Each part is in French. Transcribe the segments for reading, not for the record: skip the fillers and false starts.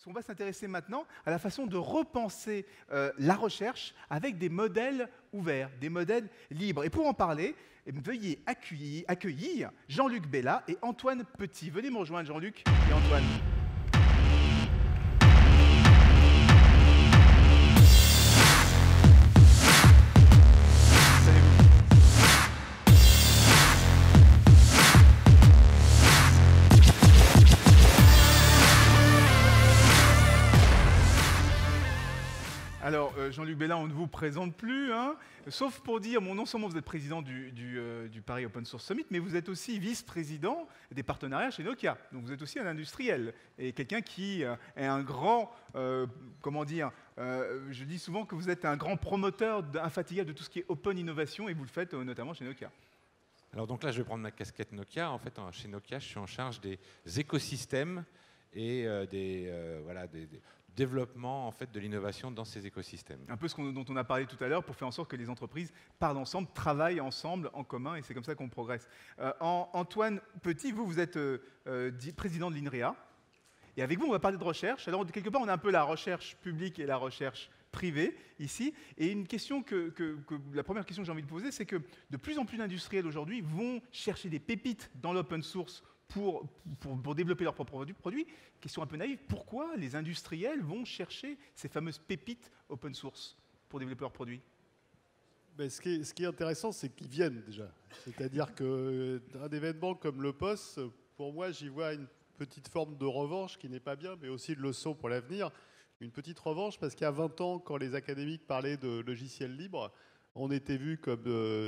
Parce qu'on va s'intéresser maintenant à la façon de repenser la recherche avec des modèles ouverts, des modèles libres. Et pour en parler, veuillez accueillir Jean-Luc Bella et Antoine Petit. Venez me rejoindre, Jean-Luc et Antoine. Alors, Jean-Luc Bella, on ne vous présente plus, hein, sauf pour dire, non seulement vous êtes président du Paris Open Source Summit, mais vous êtes aussi vice-président des partenariats chez Nokia. Donc vous êtes aussi un industriel et quelqu'un qui est un grand, je dis souvent que vous êtes un grand promoteur infatigable de tout ce qui est open innovation et vous le faites notamment chez Nokia. Alors donc là, je vais prendre ma casquette Nokia. En fait, chez Nokia, je suis en charge des écosystèmes et des développement en fait, de l'innovation dans ces écosystèmes. Un peu dont on a parlé tout à l'heure pour faire en sorte que les entreprises parlent ensemble, travaillent ensemble, en commun, et c'est comme ça qu'on progresse. Antoine Petit, vous êtes président de l'INRIA, et avec vous, on va parler de recherche. Alors, quelque part, on a un peu la recherche publique et la recherche privée, ici, et une question la première question que j'ai envie de poser, c'est que de plus en plus d'industriels aujourd'hui vont chercher des pépites dans l'open source pour développer leurs propres produits. Question un peu naïve, pourquoi les industriels vont chercher ces fameuses pépites open source pour développer leurs produits? Ben, ce qui est intéressant, c'est qu'ils viennent déjà. C'est-à-dire qu'un événement comme le POS, pour moi, j'y vois une petite forme de revanche qui n'est pas bien, mais aussi de leçon pour l'avenir. Une petite revanche parce qu'il y a 20 ans, quand les académiques parlaient de logiciels libres, on était vus comme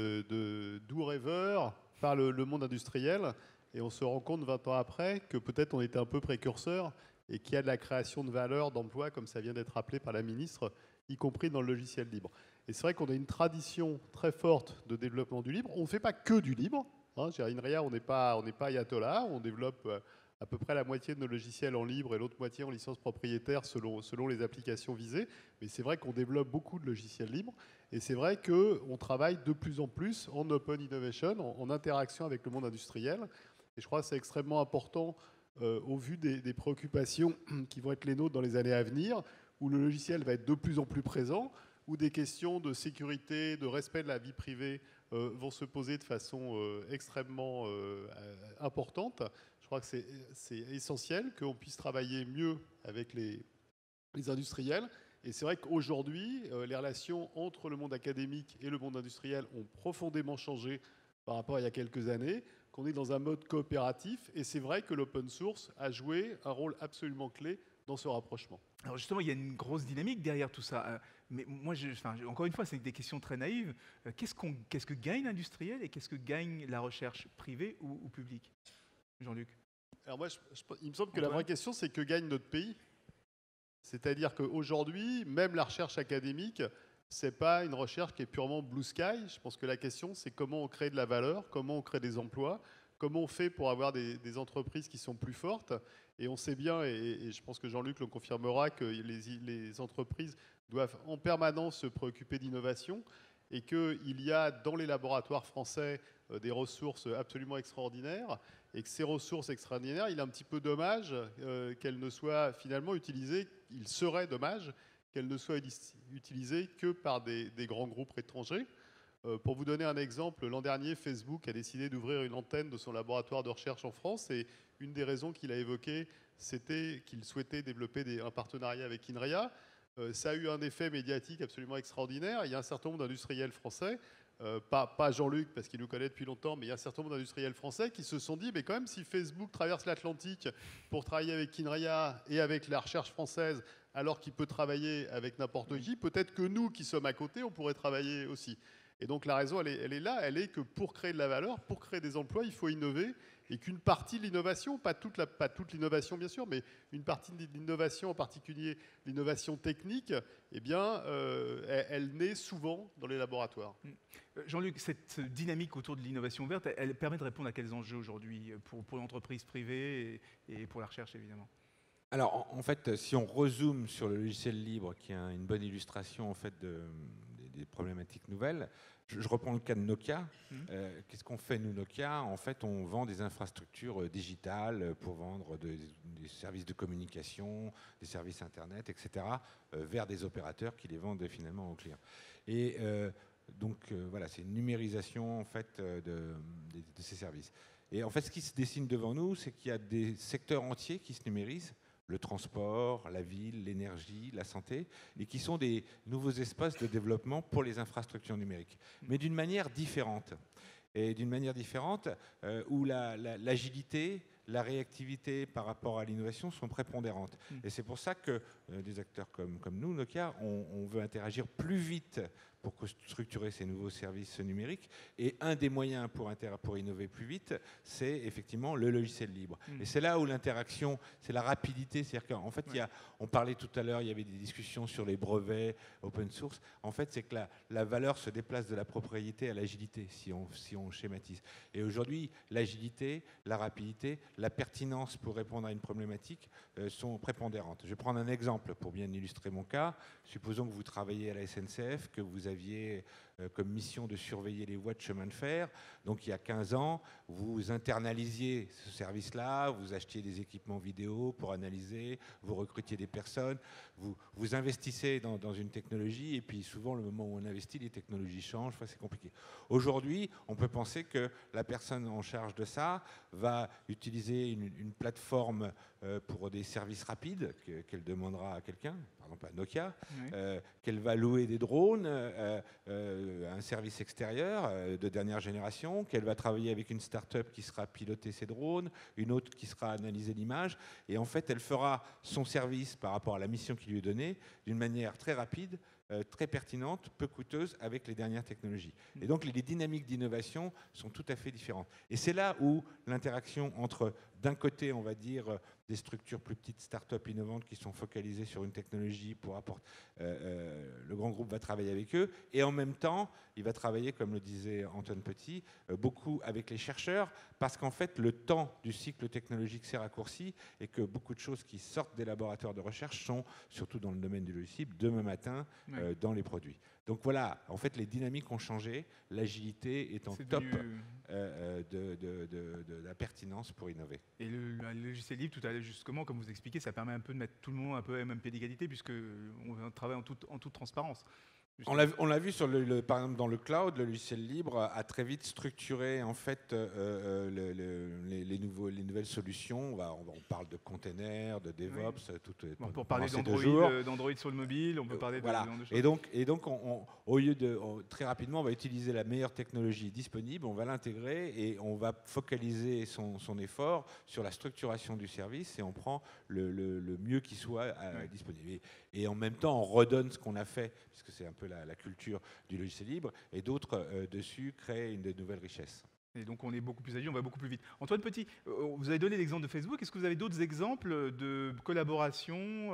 de doux rêveurs par le monde industriel. Et on se rend compte 20 ans après que peut-être on était un peu précurseur et qu'il y a de la création de valeur, d'emplois, comme ça vient d'être rappelé par la ministre, y compris dans le logiciel libre. Et c'est vrai qu'on a une tradition très forte de développement du libre. On ne fait pas que du libre. Hein, chez INRIA, on n'est pas ayatollah. On développe à peu près la moitié de nos logiciels en libre et l'autre moitié en licence propriétaire selon les applications visées. Mais c'est vrai qu'on développe beaucoup de logiciels libres. Et c'est vrai qu'on travaille de plus en plus en open innovation, en interaction avec le monde industriel. Et je crois que c'est extrêmement important au vu des préoccupations qui vont être les nôtres dans les années à venir, où le logiciel va être de plus en plus présent, où des questions de sécurité, de respect de la vie privée vont se poser de façon extrêmement importante. Je crois que c'est essentiel qu'on puisse travailler mieux avec les industriels. Et c'est vrai qu'aujourd'hui, les relations entre le monde académique et le monde industriel ont profondément changé par rapport à il y a quelques années, qu'on est dans un mode coopératif. Et c'est vrai que l'open source a joué un rôle absolument clé dans ce rapprochement. Alors justement, il y a une grosse dynamique derrière tout ça. Mais moi, encore une fois, c'est des questions très naïves. Qu'est-ce que gagne l'industriel et qu'est-ce que gagne la recherche privée ou publique? Jean-Luc? Alors moi, il me semble que la vraie question, c'est que gagne notre pays. C'est-à-dire qu'aujourd'hui, même la recherche académique, ce n'est pas une recherche qui est purement blue sky. Je pense que la question, c'est comment on crée de la valeur, comment on crée des emplois, comment on fait pour avoir des entreprises qui sont plus fortes. Et on sait bien, et je pense que Jean-Luc le confirmera, que les entreprises doivent en permanence se préoccuper d'innovation et qu'il y a dans les laboratoires français des ressources absolument extraordinaires et que ces ressources extraordinaires, il est un petit peu dommage qu'elles ne soient finalement utilisées, il serait dommage qu'elles ne soient utilisées que par des grands groupes étrangers. Pour vous donner un exemple, l'an dernier, Facebook a décidé d'ouvrir une antenne de son laboratoire de recherche en France et une des raisons qu'il a évoquées, c'était qu'il souhaitait développer un partenariat avec INRIA. Ça a eu un effet médiatique absolument extraordinaire. Il y a un certain nombre d'industriels français, pas Jean-Luc parce qu'il nous connaît depuis longtemps, mais il y a un certain nombre d'industriels français qui se sont dit, mais quand même, si Facebook traverse l'Atlantique pour travailler avec INRIA et avec la recherche française, alors qu'il peut travailler avec n'importe qui, peut-être que nous qui sommes à côté, on pourrait travailler aussi. Et donc la raison, elle est là, elle est que pour créer de la valeur, pour créer des emplois, il faut innover et qu'une partie de l'innovation, pas toute l'innovation bien sûr, mais une partie de l'innovation, en particulier l'innovation technique, eh bien, elle naît souvent dans les laboratoires. Jean-Luc, cette dynamique autour de l'innovation verte, elle permet de répondre à quels enjeux aujourd'hui pour l'entreprise privée et pour la recherche évidemment? Alors en fait, si on rezoome sur le logiciel libre, qui est une bonne illustration en fait des problématiques nouvelles, Je reprends le cas de Nokia. Qu'est-ce qu'on fait, nous, Nokia? En fait, on vend des infrastructures digitales pour vendre des services de communication, des services Internet, etc., vers des opérateurs qui les vendent finalement aux clients. Et donc, voilà, c'est une numérisation, en fait, de ces services. Et en fait, ce qui se dessine devant nous, c'est qu'il y a des secteurs entiers qui se numérisent, le transport, la ville, l'énergie, la santé, et qui sont des nouveaux espaces de développement pour les infrastructures numériques, mais d'une manière différente. Et d'une manière différente où l'agilité, la réactivité par rapport à l'innovation sont prépondérantes. Et c'est pour ça que des acteurs comme nous, Nokia, on veut interagir plus vite pour structurer ces nouveaux services numériques. Et un des moyens pour innover plus vite, c'est effectivement le logiciel libre. Et c'est là où l'interaction, c'est la rapidité. C'est-à-dire qu'en fait, on parlait tout à l'heure, il y avait des discussions sur les brevets open source. En fait, c'est que la valeur se déplace de la propriété à l'agilité, si on schématise. Et aujourd'hui, l'agilité, la rapidité, la pertinence pour répondre à une problématique sont prépondérantes. Je vais prendre un exemple pour bien illustrer mon cas. Supposons que vous travaillez à la SNCF, que vous aviez comme mission de surveiller les voies de chemin de fer. Donc il y a 15 ans, vous internalisiez ce service-là, vous achetiez des équipements vidéo pour analyser, vous recrutiez des personnes, vous investissez dans une technologie, et puis souvent, le moment où on investit, les technologies changent, enfin, c'est compliqué. Aujourd'hui, on peut penser que la personne en charge de ça va utiliser une plateforme pour des services rapides qu'elle demandera à quelqu'un, par exemple à Nokia, qu'elle va louer des drones, un service extérieur de dernière génération, qu'elle va travailler avec une start-up qui sera piloter ces drones, une autre qui sera analyser l'image, et en fait, elle fera son service par rapport à la mission qui lui est donnée d'une manière très rapide, très pertinente, peu coûteuse, avec les dernières technologies. Et donc, les dynamiques d'innovation sont tout à fait différentes. Et c'est là où l'interaction entre, d'un côté, on va dire, des structures plus petites, start-up innovantes qui sont focalisées sur une technologie pour apporter... le grand groupe va travailler avec eux, et en même temps, il va travailler, comme le disait Antoine Petit, beaucoup avec les chercheurs, parce qu'en fait, le temps du cycle technologique s'est raccourci, et que beaucoup de choses qui sortent des laboratoires de recherche sont, surtout dans le domaine du logiciel, demain matin, dans les produits. Donc voilà, en fait, les dynamiques ont changé, l'agilité est en top de la pertinence pour innover. Et le logiciel libre, tout à l'heure, justement, comme vous expliquez, ça permet un peu de mettre tout le monde un peu à la même pied d'égalité, puisqu'on travaille en toute transparence. On l'a vu par exemple dans le cloud, le logiciel libre a très vite structuré en fait les nouvelles solutions. On parle de containers, de DevOps, pour parler d'Android sur le mobile, on peut parler de choses. Et donc au lieu de très rapidement, on va utiliser la meilleure technologie disponible, on va l'intégrer et on va focaliser son effort sur la structuration du service, et on prend le mieux qui soit disponible. Et en même temps, on redonne ce qu'on a fait, puisque c'est un peu la culture du logiciel libre, et d'autres dessus créent de nouvelles richesses. Et donc on est beaucoup plus agile, on va beaucoup plus vite. Antoine Petit, vous avez donné l'exemple de Facebook. Est-ce que vous avez d'autres exemples de collaboration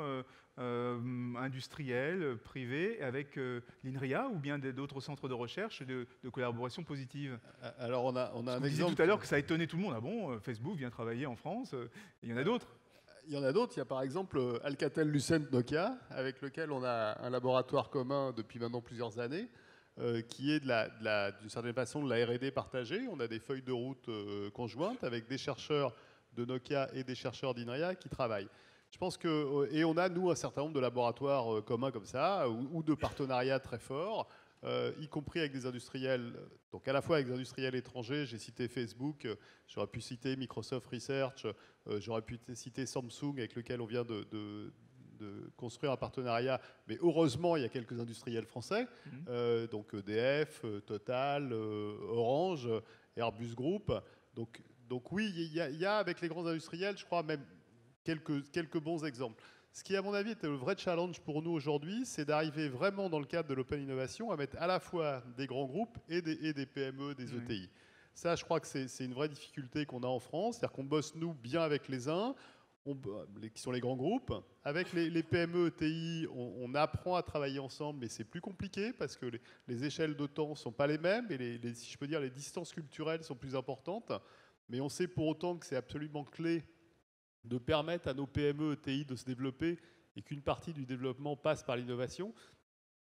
industrielle, privée, avec l'INRIA ou bien d'autres centres de recherche de collaboration positive? Alors on a un exemple. Vous disiez tout à l'heure que ça a étonné tout le monde. Ah bon, Facebook vient travailler en France, il y en a d'autres. Il y en a d'autres. Il y a par exemple Alcatel-Lucent Nokia, avec lequel on a un laboratoire commun depuis maintenant plusieurs années, qui est d'une certaine façon de la R&D partagée. On a des feuilles de route conjointes avec des chercheurs de Nokia et des chercheurs d'INRIA qui travaillent. Je pense et on a, nous, un certain nombre de laboratoires communs comme ça, ou de partenariats très forts, y compris avec des industriels, donc à la fois avec des industriels étrangers. J'ai cité Facebook, j'aurais pu citer Microsoft Research, j'aurais pu citer Samsung, avec lequel on vient de construire un partenariat, mais heureusement il y a quelques industriels français, donc EDF, Total, Orange, Airbus Group. Donc oui, il y a avec les grands industriels, je crois même quelques bons exemples. Ce qui, à mon avis, était le vrai challenge pour nous aujourd'hui, c'est d'arriver vraiment dans le cadre de l'open innovation à mettre à la fois des grands groupes et des PME, des ETI. Ça, je crois que c'est une vraie difficulté qu'on a en France, c'est-à-dire qu'on bosse, nous, bien avec les uns, qui sont les grands groupes. Avec les PME, ETI, on apprend à travailler ensemble, mais c'est plus compliqué parce que les échelles de temps ne sont pas les mêmes et si je peux dire, les distances culturelles sont plus importantes. Mais on sait pour autant que c'est absolument clé de permettre à nos PME, ETI de se développer et qu'une partie du développement passe par l'innovation.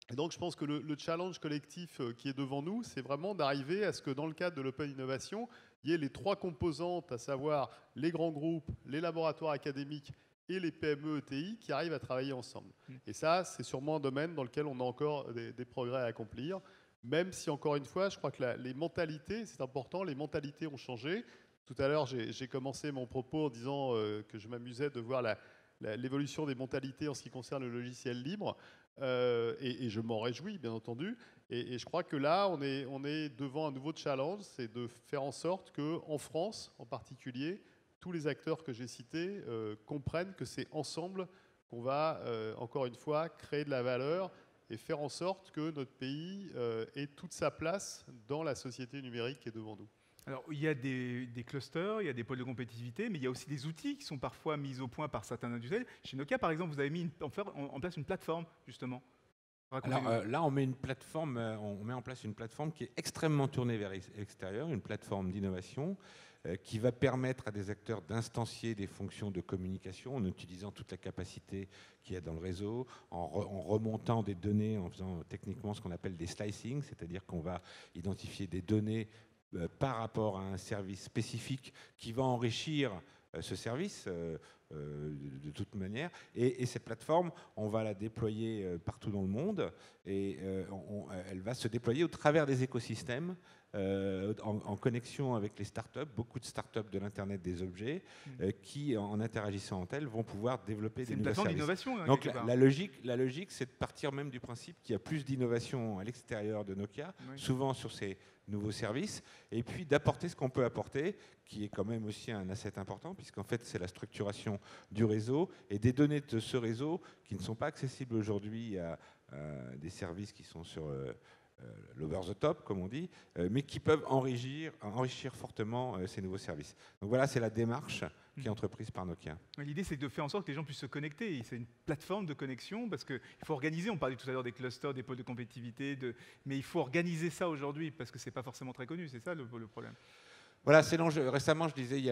Et donc, je pense que le challenge collectif qui est devant nous, c'est vraiment d'arriver à ce que dans le cadre de l'open innovation, il y ait les 3 composantes, à savoir les grands groupes, les laboratoires académiques et les PME ETI qui arrivent à travailler ensemble. Et ça, c'est sûrement un domaine dans lequel on a encore des progrès à accomplir, même si, encore une fois, je crois que les mentalités, c'est important, les mentalités ont changé. Tout à l'heure, j'ai commencé mon propos en disant que je m'amusais de voir l'évolution des mentalités en ce qui concerne le logiciel libre. Et je m'en réjouis, bien entendu. Et je crois que là, on est devant un nouveau challenge, c'est de faire en sorte qu'en France, en particulier, tous les acteurs que j'ai cités comprennent que c'est ensemble qu'on va, encore une fois, créer de la valeur et faire en sorte que notre pays ait toute sa place dans la société numérique qui est devant nous. Alors, il y a des clusters, il y a des pôles de compétitivité, mais il y a aussi des outils qui sont parfois mis au point par certains industriels. Chez Nokia, par exemple, vous avez mis en place une plateforme, justement. Alors là, on met en place une plateforme qui est extrêmement tournée vers l'extérieur, une plateforme d'innovation qui va permettre à des acteurs d'instancier des fonctions de communication en utilisant toute la capacité qu'il y a dans le réseau, en remontant des données, en faisant techniquement ce qu'on appelle des slicing, c'est-à-dire qu'on va identifier des données par rapport à un service spécifique qui va enrichir ce service de toute manière. Et cette plateforme, on va la déployer partout dans le monde et elle va se déployer au travers des écosystèmes en connexion avec les startups, beaucoup de startups de l'Internet des objets qui, en interagissant entre elles, vont pouvoir développer des nouveaux services. C'est une plateforme d'innovation. Donc la logique, c'est de partir même du principe qu'il y a plus d'innovation à l'extérieur de Nokia, souvent sur ces nouveaux services, et puis d'apporter ce qu'on peut apporter, qui est quand même aussi un asset important, puisqu'en fait, c'est la structuration du réseau et des données de ce réseau qui ne sont pas accessibles aujourd'hui à des services qui sont sur l'over the top, comme on dit, mais qui peuvent enrichir fortement ces nouveaux services. Donc voilà, c'est la démarche qui est entreprise par Nokia. L'idée, c'est de faire en sorte que les gens puissent se connecter. C'est une plateforme de connexion parce qu'il faut organiser. On parlait tout à l'heure des clusters, des pôles de compétitivité, mais il faut organiser ça aujourd'hui parce que ce n'est pas forcément très connu. C'est ça le problème. Voilà, c'est l'enjeu. Récemment, je disais, il y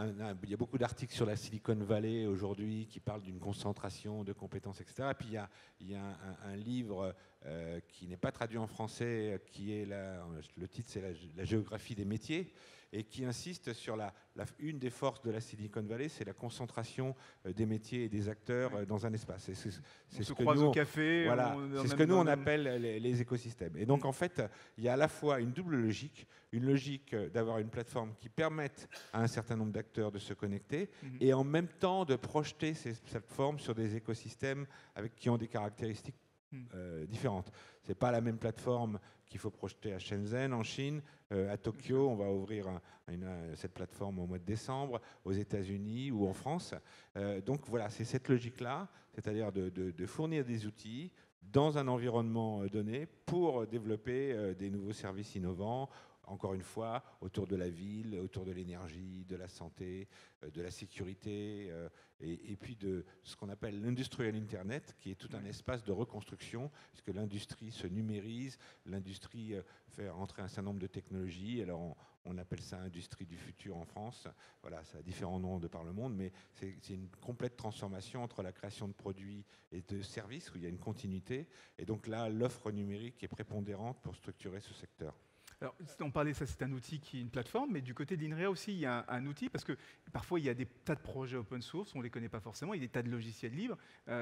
a beaucoup d'articles sur la Silicon Valley aujourd'hui qui parlent d'une concentration de compétences, etc. Et puis il y a un livre qui n'est pas traduit en français, qui est le titre, c'est la géographie des métiers, et qui insiste sur une des forces de la Silicon Valley, c'est la concentration des métiers et des acteurs dans un espace. On se croise au café. Voilà, c'est ce que nous on appelle les écosystèmes. Et donc en fait, il y a à la fois une double logique, une logique d'avoir une plateforme qui permette à un certain nombre d'acteurs de se connecter et en même temps de projeter ces plateformes sur des écosystèmes qui ont des caractéristiques différentes. Ce n'est pas la même plateforme qu'il faut projeter à Shenzhen, en Chine, à Tokyo. On va ouvrir cette plateforme au mois de décembre, aux États-Unis ou en France. Donc voilà, c'est cette logique-là, c'est-à-dire de fournir des outils dans un environnement donné pour développer des nouveaux services innovants, encore une fois, autour de la ville, autour de l'énergie, de la santé, de la sécurité, et puis de ce qu'on appelle l'industrial Internet, qui est tout un espace de reconstruction, puisque l'industrie se numérise, l'industrie fait rentrer un certain nombre de technologies. Alors on appelle ça industrie du futur en France. Voilà, ça a différents noms de par le monde, mais c'est une complète transformation entre la création de produits et de services, où il y a une continuité. Et donc là, l'offre numérique est prépondérante pour structurer ce secteur. Alors, on parlait, ça c'est un outil qui est une plateforme, mais du côté de l'INRIA aussi, il y a un outil, parce que parfois il y a des tas de projets open source, on ne les connaît pas forcément, il y a des tas de logiciels libres.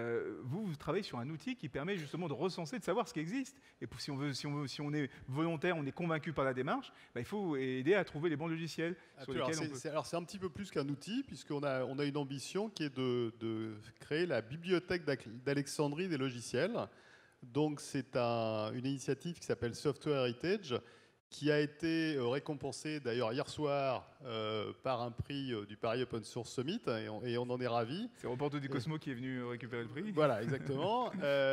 Vous travaillez sur un outil qui permet justement de recenser, de savoir ce qui existe. Et si on est volontaire, on est convaincu par la démarche, il faut aider à trouver les bons logiciels. Alors c'est un petit peu plus qu'un outil, puisqu'on a une ambition qui est de créer la bibliothèque d'Alexandrie des logiciels. Donc c'est une initiative qui s'appelle Software Heritage, qui a été récompensé d'ailleurs hier soir par un prix du Paris Open Source Summit, et on en est ravis. C'est Reporter du Cosmo qui est venu récupérer le prix. Voilà, exactement.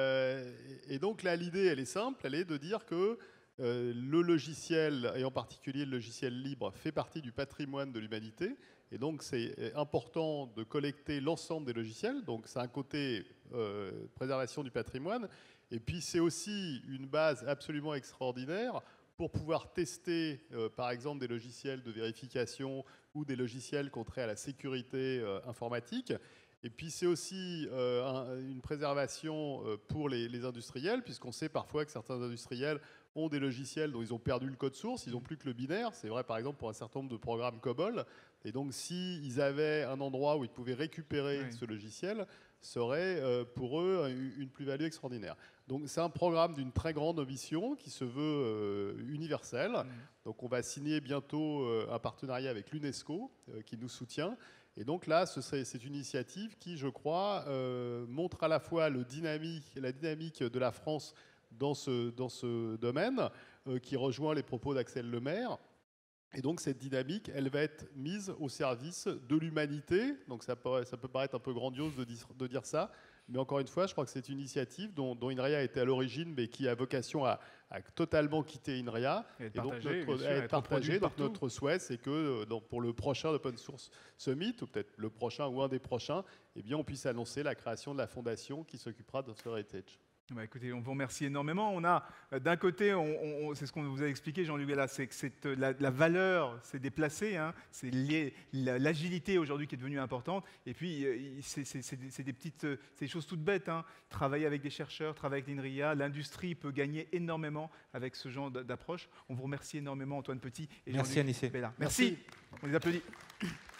Et donc là, l'idée, elle est simple, elle est de dire que le logiciel, et en particulier le logiciel libre, fait partie du patrimoine de l'humanité. Et donc c'est important de collecter l'ensemble des logiciels. Donc c'est un côté préservation du patrimoine. Et puis c'est aussi une base absolument extraordinaire pour pouvoir tester, par exemple, des logiciels de vérification ou des logiciels qui ont trait à la sécurité informatique. Et puis c'est aussi une préservation pour les industriels, puisqu'on sait parfois que certains industriels ont des logiciels dont ils ont perdu le code source, ils n'ont plus que le binaire. C'est vrai par exemple pour un certain nombre de programmes COBOL. Et donc s'ils avaient un endroit où ils pouvaient récupérer ce logiciel, serait pour eux une plus-value extraordinaire. Donc c'est un programme d'une très grande ambition qui se veut universel. Donc on va signer bientôt un partenariat avec l'UNESCO qui nous soutient. Et donc là, c'est une initiative qui, je crois, montre à la fois la dynamique de la France dans ce domaine, qui rejoint les propos d'Axel Lemaire. Et donc cette dynamique, elle va être mise au service de l'humanité. Donc ça peut paraître un peu grandiose de dire ça, mais encore une fois, je crois que c'est une initiative dont INRIA était à l'origine, mais qui a vocation à totalement quitter INRIA et donc être partagé. Donc notre souhait, c'est que pour le prochain Open Source Summit, ou peut-être le prochain ou un des prochains, eh bien, on puisse annoncer la création de la fondation qui s'occupera de ce heritage. Bah écoutez, on vous remercie énormément. On a d'un côté, c'est ce qu'on vous a expliqué, Jean-Luc Gala, c'est que la valeur s'est déplacée, hein, c'est l'agilité aujourd'hui qui est devenue importante. Et puis, c'est des choses toutes bêtes. Hein. Travailler avec des chercheurs, travailler avec l'INRIA, l'industrie peut gagner énormément avec ce genre d'approche. On vous remercie énormément, Antoine Petit et Merci, Jean-Luc Anissé. Bella. Merci. On les applaudit.